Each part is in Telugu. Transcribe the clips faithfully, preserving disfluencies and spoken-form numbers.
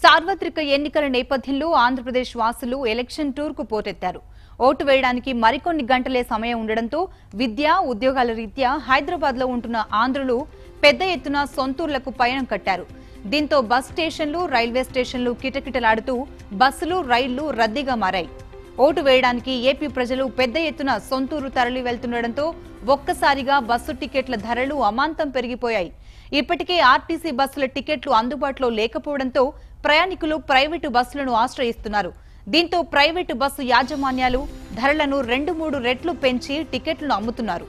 సార్వత్రిక ఎన్నికల నేపథ్యంలో ఆంధ్రప్రదేశ్ వాసులు ఎలక్షన్ టూర్కు పోటెత్తారు. ఓటు వేయడానికి మరికొన్ని గంటలే సమయం ఉండడంతో విద్యా ఉద్యోగాల రీత్యా హైదరాబాద్లో ఉంటున్న ఆంధ్రులు పెద్ద ఎత్తున సొంతూర్లకు పయనం కట్టారు. దీంతో బస్ స్టేషన్లు, రైల్వే స్టేషన్లు కిటకిటలాడుతూ బస్సులు, రైళ్లు రద్దీగా మారాయి. ఓటు వేయడానికి ఏపీ ప్రజలు పెద్ద ఎత్తున సొంతూరు తరలి వెళ్తుండటంతో ఒక్కసారిగా బస్సు టికెట్ల ధరలు అమాంతం పెరిగిపోయాయి. ఇప్పటికే ఆర్టీసీ బస్సుల టికెట్లు అందుబాటులో లేకపోవడంతో ప్రయాణికులు ప్రైవేటు బస్సులను ఆశ్రయిస్తున్నారు. దీంతో ప్రైవేటు బస్సు యాజమాన్యాలు ధరలను రెండు మూడు రెట్లు పెంచి టికెట్లను అమ్ముతున్నారు.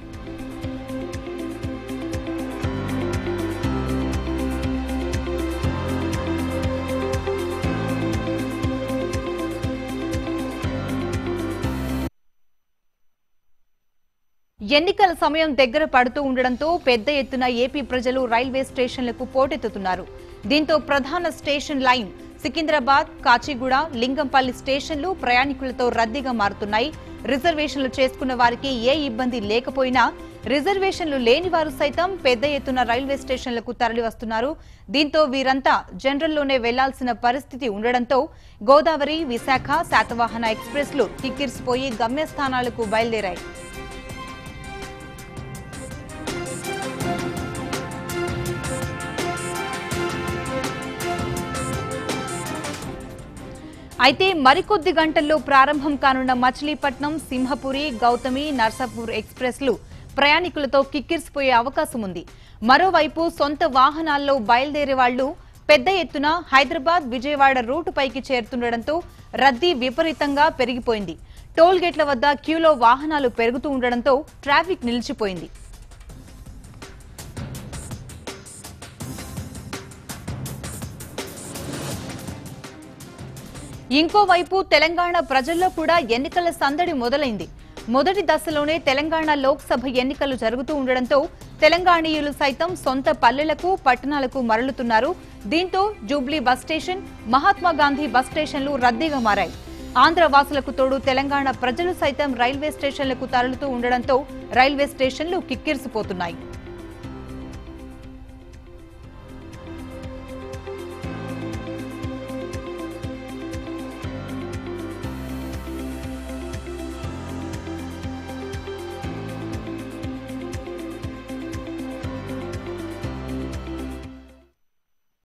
ఎన్నికల సమయం దగ్గర పడుతూ ఉండడంతో పెద్ద ఎత్తున ఏపీ ప్రజలు రైల్వే స్టేషన్లకు పోటెత్తుతున్నారు. దీంతో ప్రధాన స్టేషన్ లైన్ సికింద్రాబాద్, కాచిగూడ, లింగంపల్లి స్టేషన్లు ప్రయాణికులతో రద్దీగా మారుతున్నాయి. రిజర్వేషన్లు చేసుకున్న వారికి ఏ ఇబ్బంది లేకపోయినా రిజర్వేషన్లు లేని వారు సైతం పెద్ద ఎత్తున రైల్వే స్టేషన్లకు తరలి వస్తున్నారు. దీంతో వీరంతా జనరల్లోనే వెళ్లాల్సిన పరిస్థితి ఉండడంతో గోదావరి, విశాఖ, శాతవాహన ఎక్స్ప్రెస్లు కిక్కిరిసిపోయి గమ్యస్థానాలకు బయలుదేరాయి. అయితే మరికొద్ది గంటల్లో ప్రారంభం కానున్న మచిలీపట్నం, సింహపురి, గౌతమి, నర్సాపూర్ ఎక్స్ప్రెస్లు ప్రయాణికులతో కిక్కిరిసిపోయే అవకాశం ఉంది. మరోవైపు సొంత వాహనాల్లో బయలుదేరే వాళ్లు పెద్ద ఎత్తున హైదరాబాద్, విజయవాడ రూటుపైకి చేరుతుండటంతో రద్దీ విపరీతంగా పెరిగిపోయింది. టోల్ గేట్ల వద్ద క్యూలో వాహనాలు పెరుగుతూ ఉండడంతో ట్రాఫిక్ నిలిచిపోయింది. ఇంకోవైపు తెలంగాణ ప్రజల్లో కూడా ఎన్నికల సందడి మొదలైంది. మొదటి దశలోనే తెలంగాణ లోక్సభ ఎన్నికలు జరుగుతూ ఉండడంతో తెలంగాణీయులు సైతం సొంత పల్లెలకు, పట్టణాలకు మరలుతున్నారు. దీంతో Jubilee bus station, Mahatma Gandhi bus స్టేషన్లు రద్దీగా మారాయి. ఆంధ్ర వాసులకు తోడు తెలంగాణ ప్రజలు సైతం రైల్వే స్టేషన్లకు తరలుతూ ఉండడంతో రైల్వే స్టేషన్లు కిక్కిరిసిపోతున్నాయి.